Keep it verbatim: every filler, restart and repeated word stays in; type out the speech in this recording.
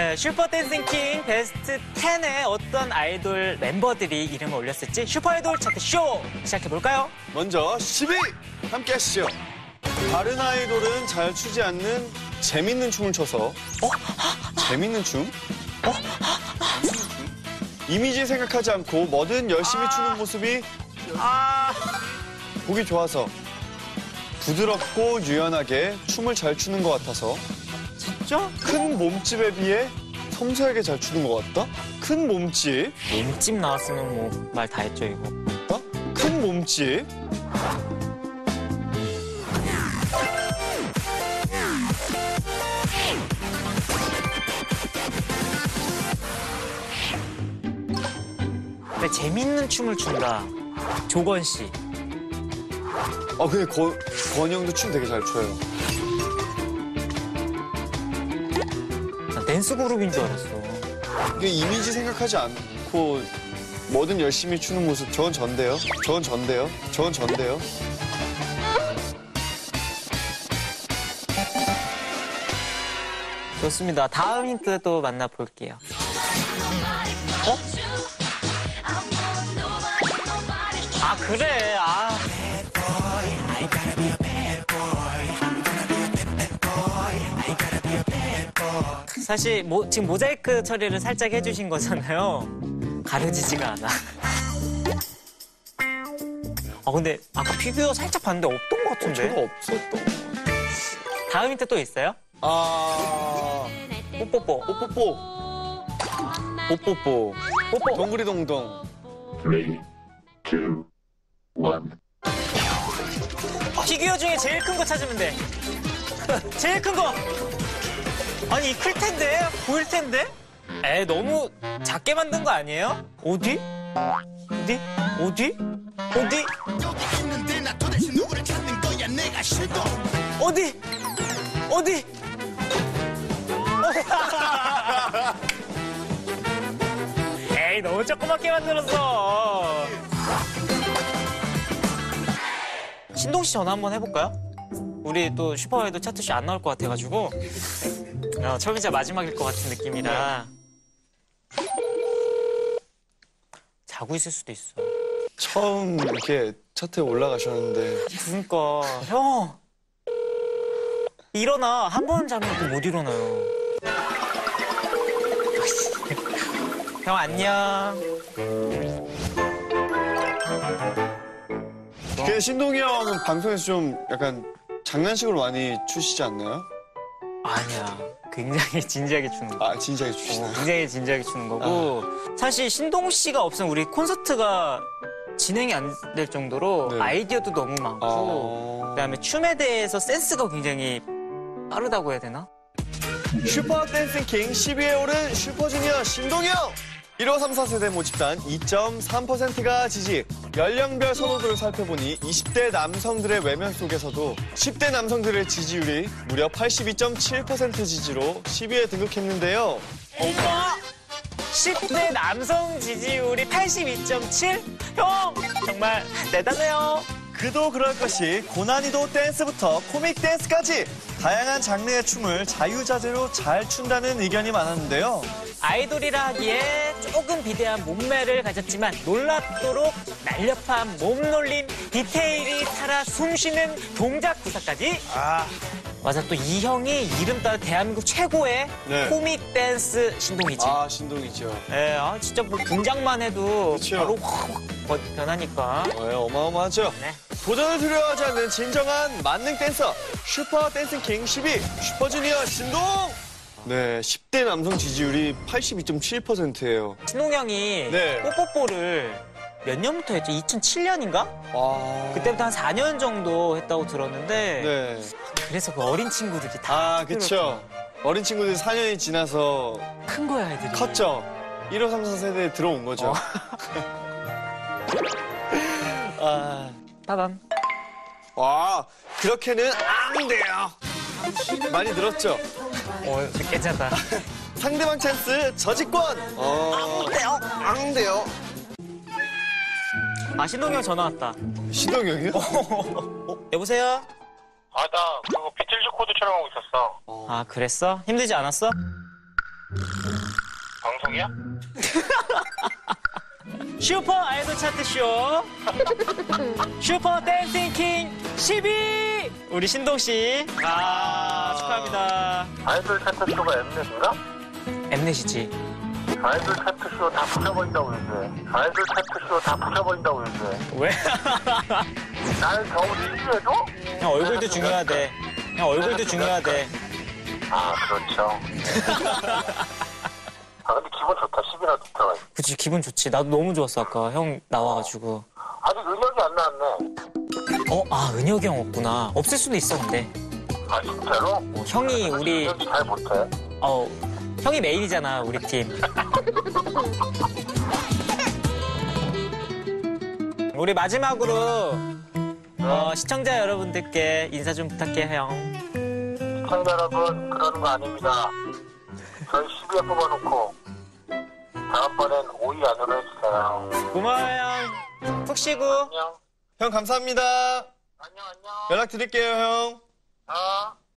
네, 슈퍼 댄싱 킹 베스트 텐에 어떤 아이돌 멤버들이 이름을 올렸을지 슈퍼 아이돌 차트 쇼 시작해볼까요? 먼저 십 위 함께 하시죠. 다른 아이돌은 잘 추지 않는 재밌는 춤을 춰서 어? 재밌는 춤? 어? 이미지 생각하지 않고 뭐든 열심히 추는 모습이 아, 보기 좋아서 부드럽고 유연하게 춤을 잘 추는 것 같아서 진짜? 큰 몸집에 비해 섬세하게 잘 추는 것 같다? 큰 몸집, 몸집 나왔으면 뭐 말 다 했죠 이거. 어? 큰 몸집. 근데 재밌는 춤을 춘다. 조건 씨. 아 근데 권, 권이 형도 춤 되게 잘 춰요. 난 댄스 그룹인 줄 알았어. 이게 이미지 생각하지 않고 뭐든 열심히 추는 모습, 저건 전데요. 저건 전데요. 저건 전데요. 좋습니다. 다음 힌트 또 만나볼게요. 어? 아 그래. 아. 사실 모, 지금 모자이크 처리를 살짝 해주신 거잖아요. 가려지지가 않아. 아 근데 아까 피규어 살짝 봤는데 없던 것 같은데. 저거 없었던. 다음 힌트 또 있어요? 아, 뽀뽀뽀. 뽀뽀뽀. 뽀뽀뽀. 뽀뽀. 동그리 동동. Three, two, one. 피규어 중에 제일 큰 거 찾으면 돼. 제일 큰 거. 아니 클 텐데? 보일 텐데? 에 너무 작게 만든 거 아니에요? 어디? 어디? 어디? 어디? 어디? 어디? 에이 너무 조그맣게 만들었어. 신동 씨 전화 한번 해볼까요? 우리 또 슈퍼아이돌 차트쇼 안 나올 것 같아가지고 어, 처음이자 마지막일 것 같은 느낌이라 자고 있을 수도 있어. 처음 이렇게 차트에 올라가셨는데. 그러니까 형 일어나. 한 번 자면 또 못 일어나요. 형 안녕. 그 신동이 형은 방송에서 좀 약간 장난식으로 많이 추시지 않나요? 아니야. 굉장히 진지하게 추는 거. 아 진지하게 추시나요? 어, 굉장히 진지하게 추는 거고 사실 신동 씨가 없으면 우리 콘서트가 진행이 안 될 정도로 네. 아이디어도 너무 많고 아... 그다음에 춤에 대해서 센스가 굉장히 빠르다고 해야 되나? 슈퍼 댄싱 킹 십 위에 오른 슈퍼주니어 신동영! 일호 삼사 세대 모집단 이 점 삼 퍼센트가 지지. 연령별 선호도를 살펴보니 이십 대 남성들의 외면 속에서도 십 대 남성들의 지지율이 무려 팔십이 점 칠 퍼센트 지지로 십 위에 등극했는데요. 엄마! 십 대 남성 지지율이 팔십이 점 칠? 형! 정말 대단해요. 그도 그럴 것이 고난이도 댄스부터 코믹 댄스까지 다양한 장르의 춤을 자유자재로 잘 춘다는 의견이 많았는데요. 아이돌이라 하기에 조금 비대한 몸매를 가졌지만 놀랍도록 날렵한 몸놀림, 디테일이 살아 숨쉬는 동작 구사까지. 아, 맞아, 또 이 형이 이름 따라 대한민국 최고의 네. 코믹 댄스 신동이지. 아 신동이죠. 예, 아, 진짜 뭐 등장만 해도 그쵸. 바로 확, 확 변하니까. 네, 어마어마하죠. 네. 도전을 두려워하지 않는 진정한 만능 댄서 슈퍼 댄싱 킹 십 위 슈퍼주니어 신동! 네, 십 대 남성 지지율이 팔십이 점 칠 퍼센트예요. 신동 형이 네. 뽀뽀뽀를 몇 년부터 했죠? 이천칠 년인가? 와... 그때부터 한 사 년 정도 했다고 들었는데 네. 그래서 그 어린 친구들이 다 아, 그쵸. 어린 친구들이 사 년이 지나서 큰 거야, 애들이. 컸죠. 일호 삼사 세대에 들어온 거죠. 어. 아, 따단. 와, 그렇게는 안 돼요. 많이 들었죠? 어, 괜찮다. 상대방 찬스 저직권. 어, 안 돼요. 안 돼요. 아, 신동이 형 전화 왔다. 신동이 형이요? 어, 여보세요? 아, 나 그거 비틀즈 코드 촬영하고 있었어. 아, 그랬어? 힘들지 않았어? 방송이야? 슈퍼 아이돌 차트쇼 슈퍼 댄싱 킹 십이 우리 신동씨 아 축하합니다. 아이돌 차트쇼가 엠넷인가? 엠넷이지. 아이돌 차트쇼 다 부셔버린다고 이제. 아이돌 차트쇼 다 부셔버린다고 이제. 왜? 나는 겨우 십 위에도? 형 얼굴도 중요하대. 형 얼굴도 중요하대. 아, 그렇죠. 아, 근데 기분 좋다. 십 위나 들어가. 그치 기분 좋지. 나도 너무 좋았어 아까 형 나와가지고. 아직 은혁이 안 나왔네. 어? 아 은혁이 형 없구나. 없을 수도 있어 근데. 아, 진짜로? 어, 형이 우리 은혁이 잘 못해. 어 형이 메인이잖아 우리 팀. 우리 마지막으로 어, 시청자 여러분들께 인사 좀 부탁해 형. 시청자 여러분, 그러는 거 아닙니다. 저희 십 위에 뽑아놓고 다음번엔 오 위 안으로 해주세요. 고마워요 형. 푹 쉬고. 안녕. 형 감사합니다. 안녕, 안녕. 연락 드릴게요, 형. 어.